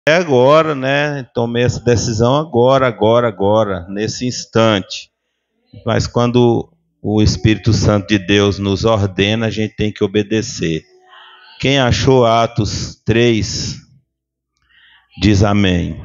É agora, né? Tomei essa decisão agora, nesse instante. Mas quando o Espírito Santo de Deus nos ordena, a gente tem que obedecer. Quem achou Atos 3, diz amém.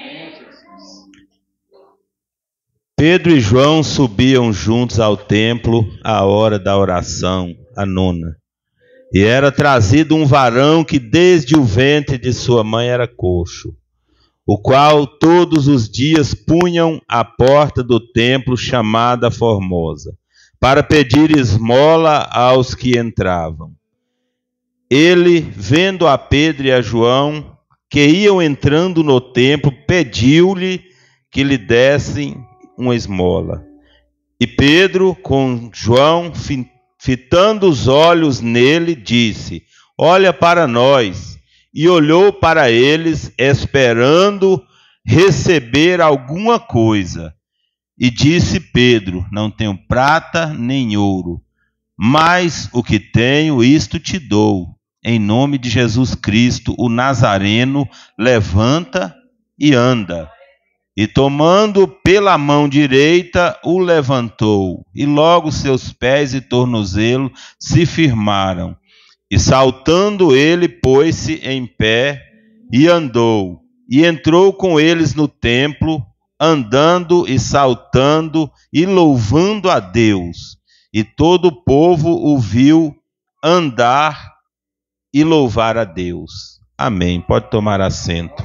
Pedro e João subiam juntos ao templo à hora da oração, a nona. E era trazido um varão que desde o ventre de sua mãe era coxo, o qual todos os dias punham à porta do templo chamada Formosa, para pedir esmola aos que entravam. Ele, vendo a Pedro e a João, que iam entrando no templo, pediu-lhe que lhe dessem uma esmola. E Pedro, com João, fitando os olhos nele, disse: olha para nós. E olhou para eles, esperando receber alguma coisa. E disse Pedro: não tenho prata nem ouro, mas o que tenho, isto te dou. Em nome de Jesus Cristo, o Nazareno, levanta e anda. E tomando pela mão direita, o levantou, e logo seus pés e tornozelo se firmaram. E saltando ele, pôs-se em pé e andou, e entrou com eles no templo, andando e saltando e louvando a Deus. E todo o povo o viu andar e louvar a Deus. Amém. Pode tomar assento.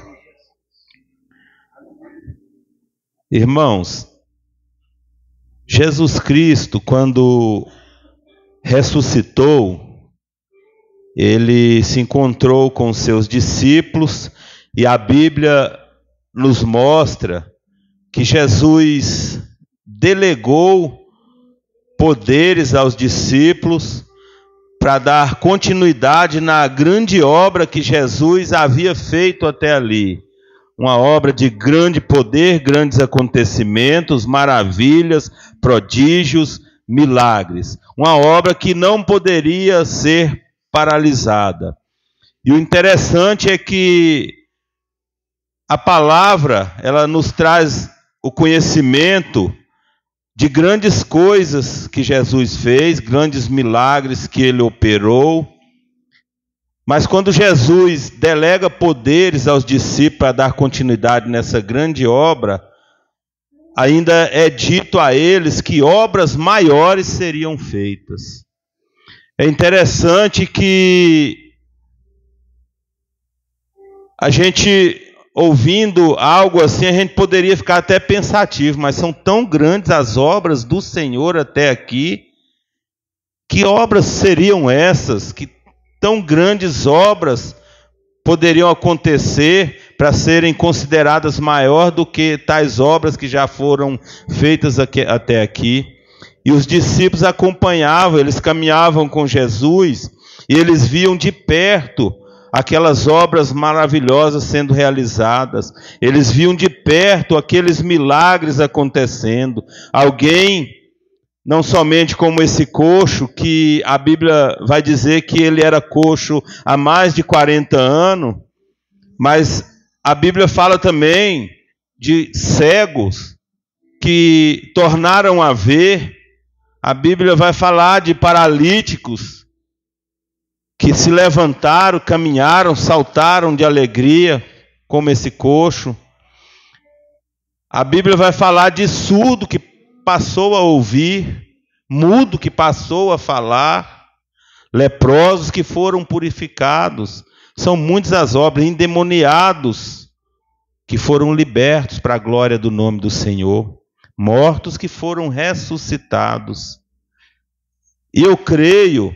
Irmãos, Jesus Cristo, quando ressuscitou, ele se encontrou com seus discípulos e a Bíblia nos mostra que Jesus delegou poderes aos discípulos para dar continuidade na grande obra que Jesus havia feito até ali. Uma obra de grande poder, grandes acontecimentos, maravilhas, prodígios, milagres. Uma obra que não poderia ser paralisada. E o interessante é que a palavra, ela nos traz o conhecimento de grandes coisas que Jesus fez, grandes milagres que ele operou. Mas quando Jesus delega poderes aos discípulos para dar continuidade nessa grande obra, ainda é dito a eles que obras maiores seriam feitas. É interessante que a gente, ouvindo algo assim, a gente poderia ficar até pensativo, mas são tão grandes as obras do Senhor até aqui. Que obras seriam essas? Que tão grandes obras poderiam acontecer para serem consideradas maior do que tais obras que já foram feitas até aqui? E os discípulos acompanhavam, eles caminhavam com Jesus e eles viam de perto aquelas obras maravilhosas sendo realizadas. Eles viam de perto aqueles milagres acontecendo. Alguém, não somente como esse coxo, que a Bíblia vai dizer que ele era coxo há mais de 40 anos, mas a Bíblia fala também de cegos que tornaram a ver. A Bíblia vai falar de paralíticos que se levantaram, caminharam, saltaram de alegria, como esse coxo. A Bíblia vai falar de surdo que passou a ouvir, mudo que passou a falar, leprosos que foram purificados. São muitas as obras, endemoniados que foram libertos para a glória do nome do Senhor, mortos que foram ressuscitados. E eu creio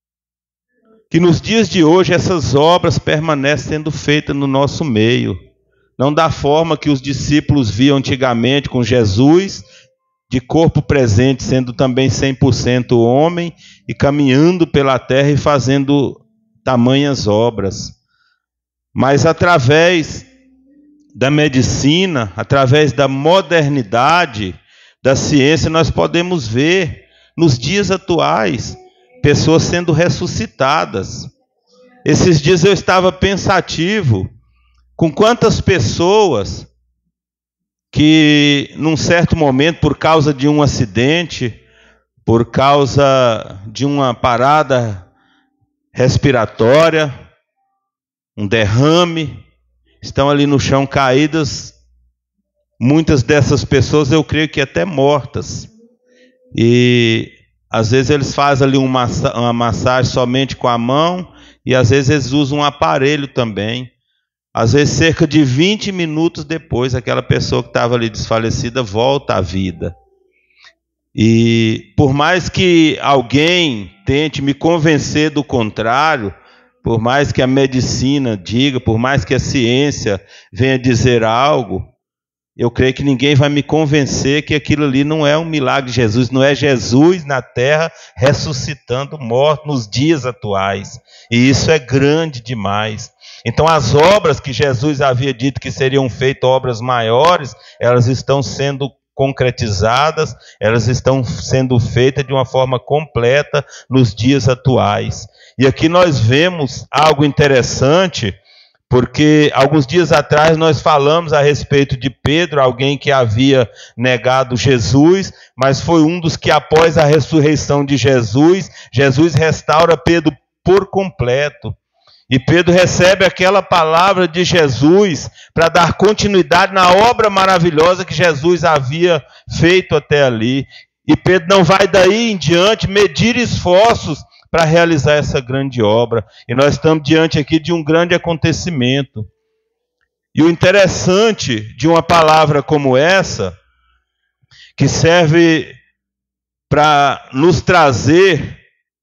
que nos dias de hoje essas obras permanecem sendo feitas no nosso meio. Não da forma que os discípulos viam antigamente com Jesus, de corpo presente, sendo também 100% homem, e caminhando pela terra e fazendo tamanhas obras. Mas através da medicina, através da modernidade, da ciência, nós podemos ver, nos dias atuais, pessoas sendo ressuscitadas. Esses dias eu estava pensativo Com quantas pessoas que, num certo momento, por causa de um acidente, por causa de uma parada respiratória, um derrame, estão ali no chão caídas. Muitas dessas pessoas, eu creio que até mortas. E às vezes eles fazem ali uma massagem somente com a mão, e às vezes eles usam um aparelho também. Às vezes cerca de 20 minutos depois, aquela pessoa que estava ali desfalecida volta à vida. E por mais que alguém tente me convencer do contrário, por mais que a medicina diga, por mais que a ciência venha dizer algo, eu creio que ninguém vai me convencer que aquilo ali não é um milagre de Jesus, não é Jesus na terra ressuscitando mortos nos dias atuais. E isso é grande demais. Então as obras que Jesus havia dito que seriam feitas, obras maiores, elas estão sendo concretizadas, elas estão sendo feitas de uma forma completa nos dias atuais. E aqui nós vemos algo interessante, porque alguns dias atrás nós falamos a respeito de Pedro, alguém que havia negado Jesus, mas foi um dos que após a ressurreição de Jesus, Jesus restaura Pedro por completo. E Pedro recebe aquela palavra de Jesus para dar continuidade na obra maravilhosa que Jesus havia feito até ali. E Pedro não vai daí em diante medir esforços para realizar essa grande obra. E nós estamos diante aqui de um grande acontecimento. E o interessante de uma palavra como essa, que serve para nos trazer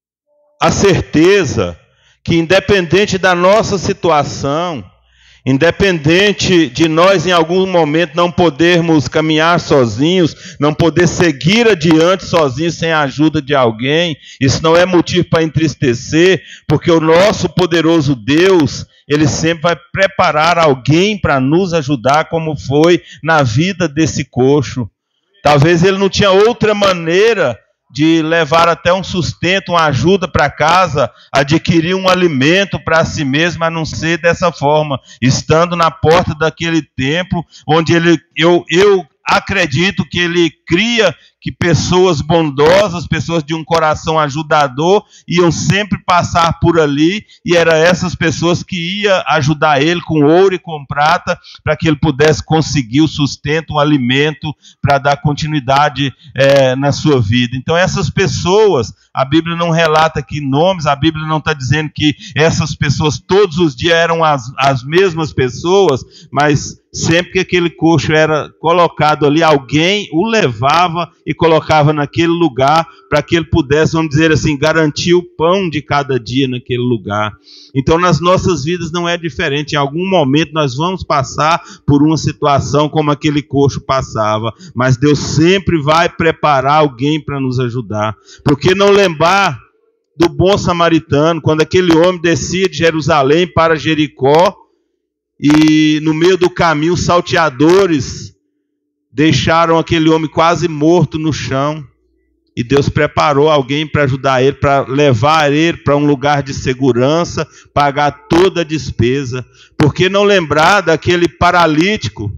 a certeza que independente da nossa situação, independente de nós em algum momento não podermos caminhar sozinhos, não poder seguir adiante sozinhos sem a ajuda de alguém, isso não é motivo para entristecer, porque o nosso poderoso Deus, Ele sempre vai preparar alguém para nos ajudar, como foi na vida desse coxo. Talvez ele não tinha outra maneira de levar até um sustento, uma ajuda para casa, adquirir um alimento para si mesmo, a não ser dessa forma, estando na porta daquele templo, onde eu acredito que ele cria que pessoas bondosas, pessoas de um coração ajudador, iam sempre passar por ali, e eram essas pessoas que iam ajudar ele com ouro e com prata, para que ele pudesse conseguir o sustento, um alimento, para dar continuidade na sua vida. Então essas pessoas, a Bíblia não relata aqui nomes, a Bíblia não está dizendo que essas pessoas todos os dias eram as mesmas pessoas, mas sempre que aquele coxo era colocado ali, alguém o levava e colocava naquele lugar para que ele pudesse, vamos dizer assim, garantir o pão de cada dia naquele lugar. Então nas nossas vidas não é diferente. Em algum momento nós vamos passar por uma situação como aquele coxo passava, mas Deus sempre vai preparar alguém para nos ajudar. Por que não lembrar do bom samaritano, quando aquele homem descia de Jerusalém para Jericó, e no meio do caminho os salteadores deixaram aquele homem quase morto no chão, e Deus preparou alguém para ajudar ele, para levar ele para um lugar de segurança, pagar toda a despesa. Por que não lembrar daquele paralítico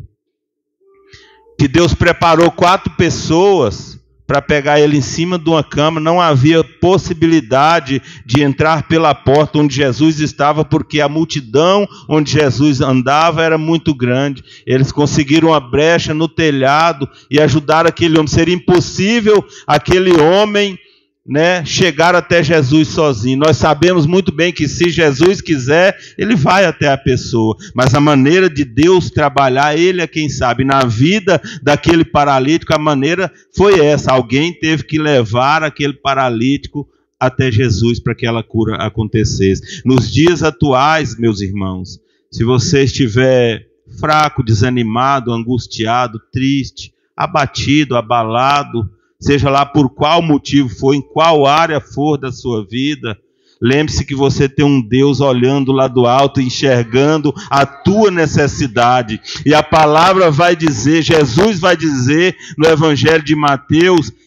que Deus preparou 4 pessoas para pegar ele em cima de uma cama? Não havia possibilidade de entrar pela porta onde Jesus estava, porque a multidão onde Jesus andava era muito grande. Eles conseguiram uma brecha no telhado e ajudaram aquele homem. Seria impossível aquele homem, chegar até Jesus sozinho. Nós sabemos muito bem que se Jesus quiser, ele vai até a pessoa, mas a maneira de Deus trabalhar, ele é quem sabe. Na vida daquele paralítico, a maneira foi essa: alguém teve que levar aquele paralítico até Jesus para que aquela cura acontecesse. Nos dias atuais, meus irmãos, se você estiver fraco, desanimado, angustiado, triste, abatido, abalado, seja lá por qual motivo for, em qual área for da sua vida, lembre-se que você tem um Deus olhando lá do alto, enxergando a tua necessidade. E a palavra vai dizer, Jesus vai dizer no Evangelho de Mateus,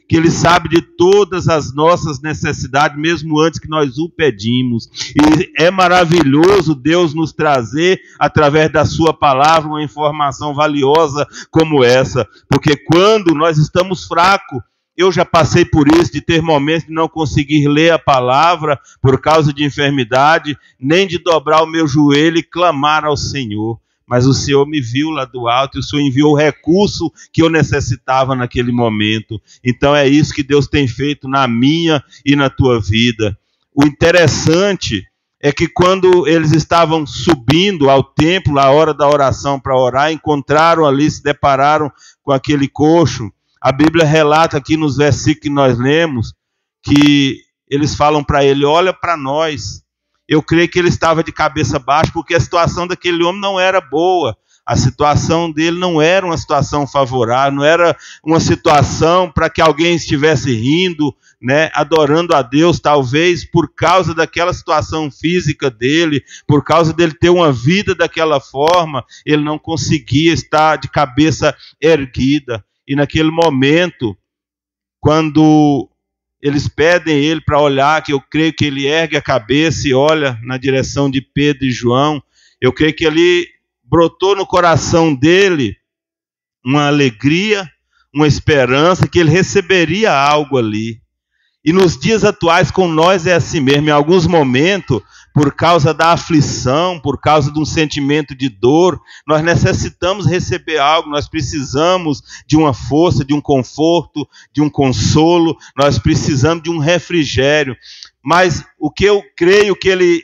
que Ele sabe de todas as nossas necessidades, mesmo antes que nós o pedimos. E é maravilhoso Deus nos trazer, através da sua palavra, uma informação valiosa como essa, porque quando nós estamos fracos, eu já passei por isso, de ter momentos de não conseguir ler a palavra por causa de enfermidade, nem de dobrar o meu joelho e clamar ao Senhor. Mas o Senhor me viu lá do alto e o Senhor enviou o recurso que eu necessitava naquele momento. Então é isso que Deus tem feito na minha e na tua vida. O interessante é que quando eles estavam subindo ao templo, à hora da oração para orar, encontraram ali, se depararam com aquele coxo. A Bíblia relata aqui nos versículos que nós lemos, que eles falam para ele, olha para nós. Eu creio que ele estava de cabeça baixa, porque a situação daquele homem não era boa. A situação dele não era uma situação favorável, não era uma situação para que alguém estivesse rindo, né, adorando a Deus, talvez por causa daquela situação física dele, por causa dele ter uma vida daquela forma, ele não conseguia estar de cabeça erguida. E naquele momento, quando eles pedem ele para olhar, que eu creio que ele ergue a cabeça e olha na direção de Pedro e João, eu creio que ali brotou no coração dele uma alegria, uma esperança, que ele receberia algo ali. E nos dias atuais com nós é assim mesmo, em alguns momentos, por causa da aflição, por causa de um sentimento de dor, nós necessitamos receber algo, nós precisamos de uma força, de um conforto, de um consolo, nós precisamos de um refrigério. Mas o que eu creio que ele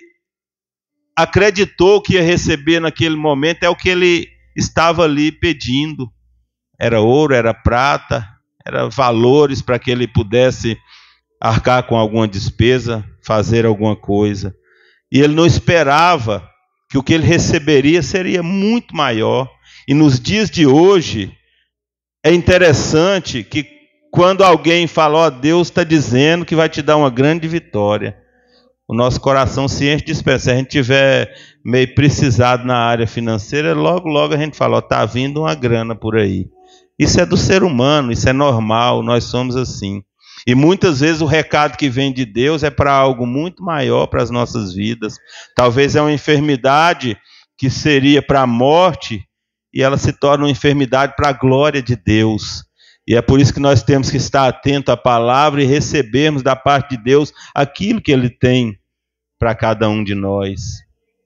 acreditou que ia receber naquele momento é o que ele estava ali pedindo. Era ouro, era prata, era valores para que ele pudesse arcar com alguma despesa, fazer alguma coisa. E ele não esperava que o que ele receberia seria muito maior. E nos dias de hoje, é interessante que quando alguém fala, ó, Deus está dizendo que vai te dar uma grande vitória, o nosso coração se enche de esperança. Se a gente tiver meio precisado na área financeira, logo a gente fala, ó, está vindo uma grana por aí. Isso é do ser humano, isso é normal, nós somos assim. E muitas vezes o recado que vem de Deus é para algo muito maior para as nossas vidas. Talvez é uma enfermidade que seria para a morte e ela se torna uma enfermidade para a glória de Deus. E é por isso que nós temos que estar atentos à palavra e recebermos da parte de Deus aquilo que Ele tem para cada um de nós.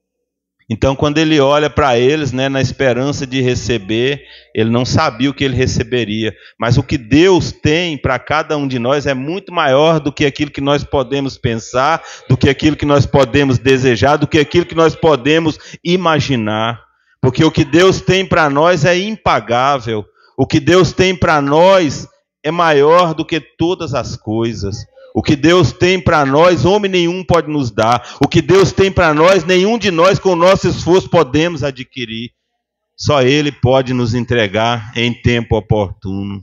Então, quando ele olha para eles, né, na esperança de receber, ele não sabia o que ele receberia. Mas o que Deus tem para cada um de nós é muito maior do que aquilo que nós podemos pensar, do que aquilo que nós podemos desejar, do que aquilo que nós podemos imaginar. Porque o que Deus tem para nós é impagável. O que Deus tem para nós é maior do que todas as coisas. O que Deus tem para nós, homem nenhum pode nos dar. O que Deus tem para nós, nenhum de nós com o nosso esforço podemos adquirir. Só Ele pode nos entregar em tempo oportuno.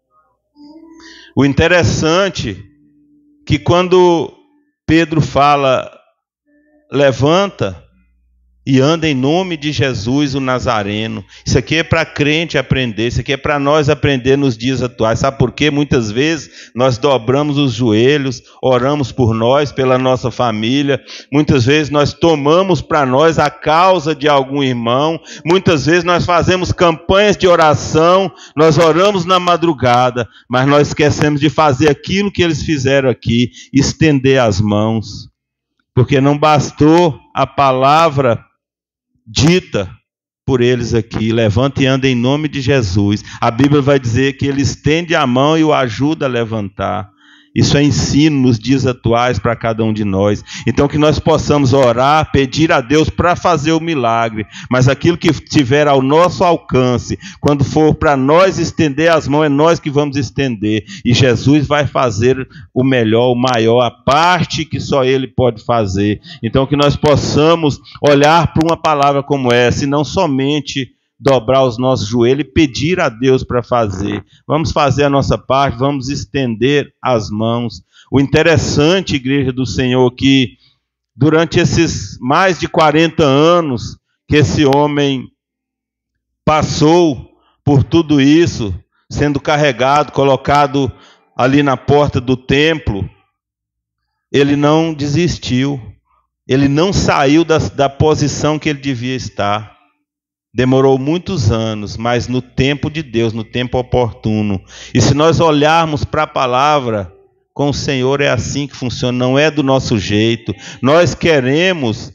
O interessante é que quando Pedro fala, levanta e anda em nome de Jesus, o Nazareno. Isso aqui é para crente aprender, isso aqui é para nós aprender nos dias atuais. Sabe por quê? Muitas vezes nós dobramos os joelhos, oramos por nós, pela nossa família. Muitas vezes nós tomamos para nós a causa de algum irmão. Muitas vezes nós fazemos campanhas de oração, nós oramos na madrugada, mas nós esquecemos de fazer aquilo que eles fizeram aqui, estender as mãos. Porque não bastou a palavra dita por eles aqui, levanta e anda em nome de Jesus. A Bíblia vai dizer que ele estende a mão e o ajuda a levantar. Isso é ensino nos dias atuais para cada um de nós. Então que nós possamos orar, pedir a Deus para fazer o milagre, mas aquilo que estiver ao nosso alcance, quando for para nós estender as mãos, é nós que vamos estender. E Jesus vai fazer o melhor, o maior, a parte que só Ele pode fazer. Então que nós possamos olhar para uma palavra como essa e não somente dobrar os nossos joelhos e pedir a Deus para fazer. Vamos fazer a nossa parte, vamos estender as mãos. O interessante, igreja do Senhor, que durante esses mais de 40 anos que esse homem passou por tudo isso, sendo carregado, colocado ali na porta do templo, ele não desistiu. Ele não saiu da posição que ele devia estar. Demorou muitos anos, mas no tempo de Deus, no tempo oportuno. E se nós olharmos para a palavra, com o Senhor é assim que funciona, não é do nosso jeito. Nós queremos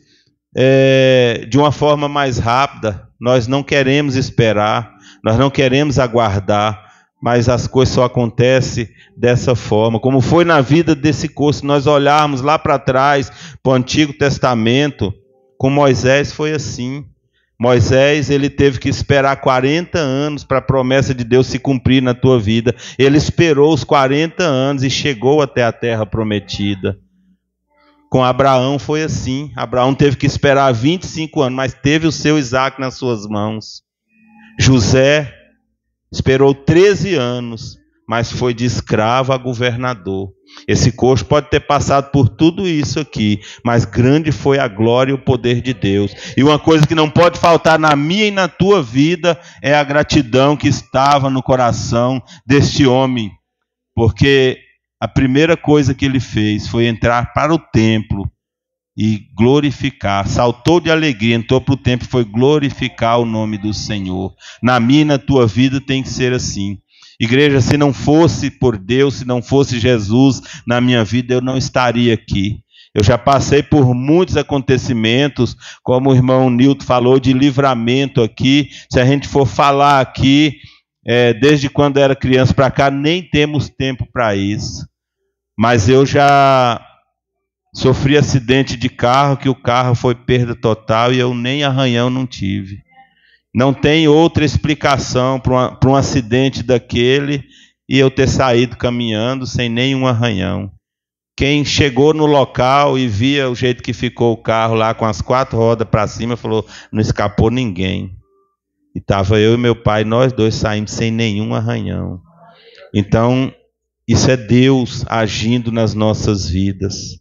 de uma forma mais rápida, nós não queremos esperar, nós não queremos aguardar, mas as coisas só acontecem dessa forma. Como foi na vida desse coxo, se nós olharmos lá para trás, para o Antigo Testamento, com Moisés foi assim. Moisés, ele teve que esperar 40 anos para a promessa de Deus se cumprir na tua vida. Ele esperou os 40 anos e chegou até a terra prometida. Com Abraão foi assim. Abraão teve que esperar 25 anos, mas teve o seu Isaac nas suas mãos. José esperou 13 anos, mas foi de escravo a governador. Esse coxo pode ter passado por tudo isso aqui, mas grande foi a glória e o poder de Deus. E uma coisa que não pode faltar na minha e na tua vida é a gratidão que estava no coração deste homem. Porque a primeira coisa que ele fez foi entrar para o templo e glorificar. Saltou de alegria, entrou para o templo e foi glorificar o nome do Senhor. Na minha e na tua vida tem que ser assim. Igreja, se não fosse por Deus, se não fosse Jesus na minha vida, eu não estaria aqui. Eu já passei por muitos acontecimentos, como o irmão Nilton falou, de livramento aqui. Se a gente for falar aqui, desde quando era criança para cá, nem temos tempo para isso. Mas eu já sofri acidente de carro, que o carro foi perda total e eu nem arranhão não tive. Não tem outra explicação para um acidente daquele e eu ter saído caminhando sem nenhum arranhão. Quem chegou no local e via o jeito que ficou o carro lá com as 4 rodas para cima, falou, não escapou ninguém. E estava eu e meu pai, nós dois saímos sem nenhum arranhão. Então, isso é Deus agindo nas nossas vidas.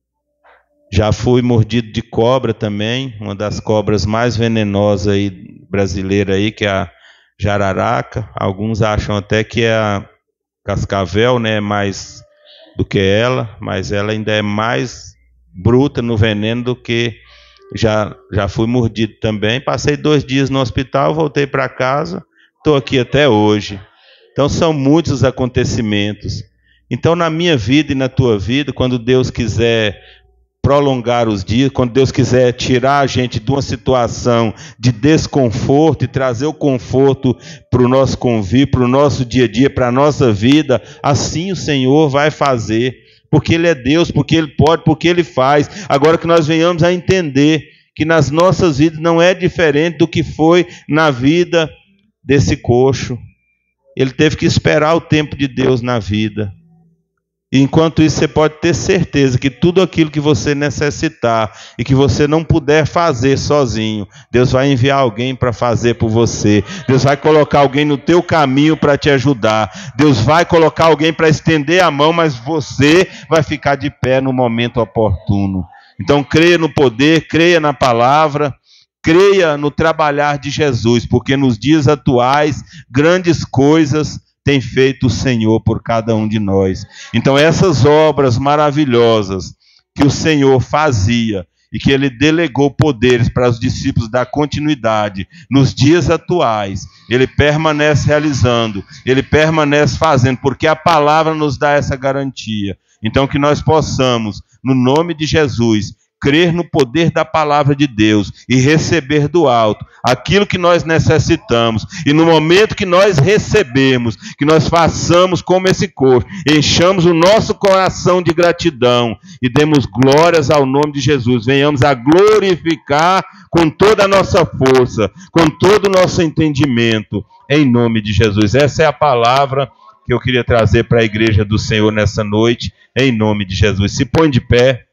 Já fui mordido de cobra também, uma das cobras mais venenosas aí, brasileira aí, que é a jararaca. Alguns acham até que é a cascavel, né, mais do que ela, mas ela ainda é mais bruta no veneno do que... Já fui mordido também. Passei 2 dias no hospital, voltei para casa, estou aqui até hoje. Então são muitos os acontecimentos. Então na minha vida e na tua vida, quando Deus quiser prolongar os dias, quando Deus quiser tirar a gente de uma situação de desconforto e trazer o conforto para o nosso convívio, para o nosso dia a dia, para a nossa vida, assim o Senhor vai fazer, porque Ele é Deus, porque Ele pode, porque Ele faz. Agora que nós venhamos a entender que nas nossas vidas não é diferente do que foi na vida desse coxo. Ele teve que esperar o tempo de Deus na vida. Enquanto isso, você pode ter certeza que tudo aquilo que você necessitar e que você não puder fazer sozinho, Deus vai enviar alguém para fazer por você. Deus vai colocar alguém no teu caminho para te ajudar. Deus vai colocar alguém para estender a mão, mas você vai ficar de pé no momento oportuno. Então, creia no poder, creia na palavra, creia no trabalhar de Jesus, porque nos dias atuais, grandes coisas tem feito o Senhor por cada um de nós. Então essas obras maravilhosas que o Senhor fazia e que Ele delegou poderes para os discípulos dar continuidade, nos dias atuais, Ele permanece realizando, Ele permanece fazendo, porque a palavra nos dá essa garantia. Então que nós possamos, no nome de Jesus, crer no poder da palavra de Deus e receber do alto aquilo que nós necessitamos. E no momento que nós recebemos, que nós façamos como esse coxo, enchamos o nosso coração de gratidão e demos glórias ao nome de Jesus. Venhamos a glorificar com toda a nossa força, com todo o nosso entendimento, em nome de Jesus. Essa é a palavra que eu queria trazer para a igreja do Senhor nessa noite, em nome de Jesus. Se põe de pé.